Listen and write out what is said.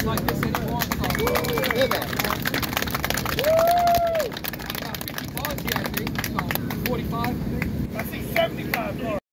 like this anymore. So, Hear that? I got 50 bars here, I think. So, 45, I think. I see 75 cars.